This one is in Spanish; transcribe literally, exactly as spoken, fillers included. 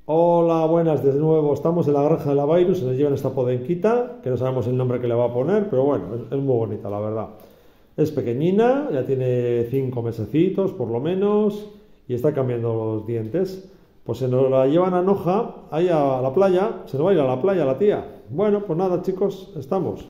Hola, buenas de nuevo. Estamos en la granja de la Virus, se nos llevan esta podenquita, que no sabemos el nombre que le va a poner, pero bueno, es, es muy bonita, la verdad. Es pequeñina, ya tiene cinco mesecitos por lo menos, y está cambiando los dientes. Pues se nos la llevan a Noja, ahí a la playa, se nos va a ir a la playa la tía. Bueno, pues nada chicos, estamos.